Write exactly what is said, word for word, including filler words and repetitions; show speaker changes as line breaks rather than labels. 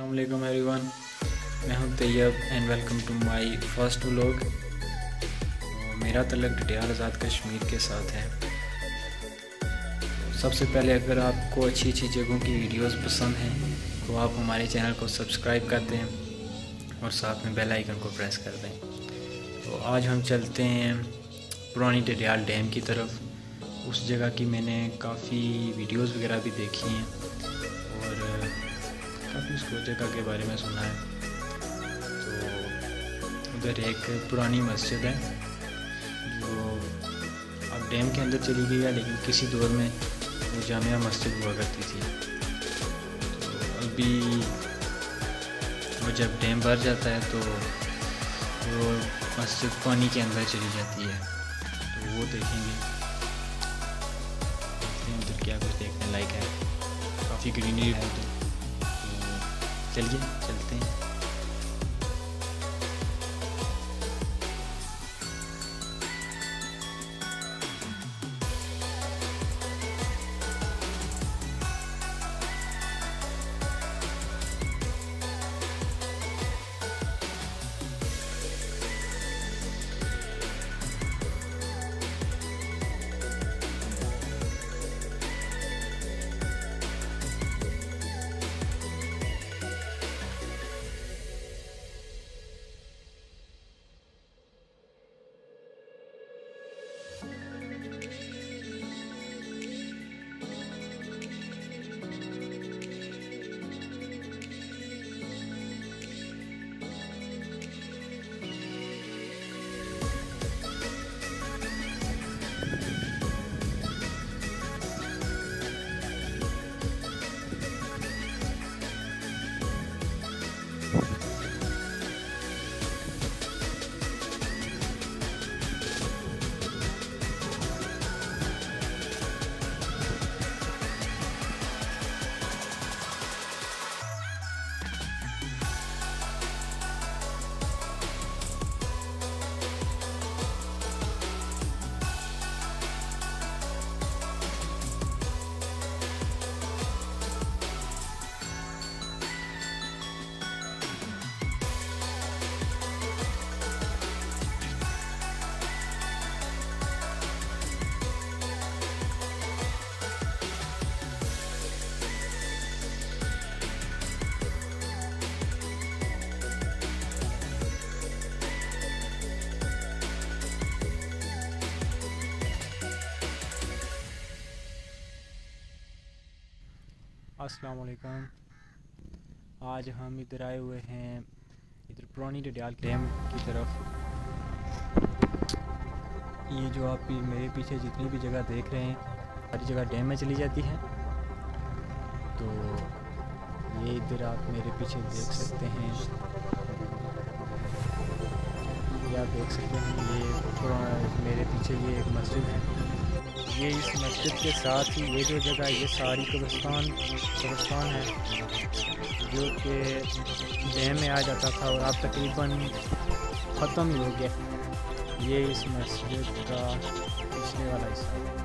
अस्सलाम वालेकुम एवरीवन, मैं हूं Tayyab and welcome to my first vlog. मेरा तल्लुक डडियाल आज़ाद कश्मीर के साथ है। सबसे पहले अगर आपको अच्छी अच्छी जगहों की वीडियोस पसंद हैं तो आप हमारे चैनल को सब्सक्राइब कर दें और साथ में बेल आइकन को प्रेस कर दें। तो आज हम चलते हैं पुरानी डडियाल डैम की तरफ। उस जगह की मैंने काफ़ी वीडियोस वगैरह भी देखी हैं और काफ़ी उस जगह के बारे में सुना है। तो उधर एक पुरानी मस्जिद है जो अब डैम के अंदर चली गई है, लेकिन किसी दौर में वो जामिया मस्जिद हुआ करती थी। तो अभी वो जब डैम भर जाता है तो वो मस्जिद पानी के अंदर चली जाती है, तो वो देखेंगे। देखते हैं उधर क्या कुछ देखने लायक है, काफ़ी ग्रीनरी है उधर। तो चलिए चलते हैं। अस्सलाम वालेकुम। आज हम इधर आए हुए हैं, इधर पुरानी डडियाल डैम की तरफ। ये जो आप मेरे पीछे जितनी भी जगह देख रहे हैं सारी जगह डैम में चली जाती है। तो ये इधर आप मेरे पीछे देख सकते हैं, ये आप देख सकते हैं, ये मेरे पीछे ये एक मस्जिद है। ये इस मस्जिद के साथ ही ये जो जगह ये सारी कब्रिस्तान कब्रिस्तान है जो कि डैम में आ जाता था और अब तकरीबन ख़त्म ही हो गया। ये इस मस्जिद का पिछले वाला हिस्सा है।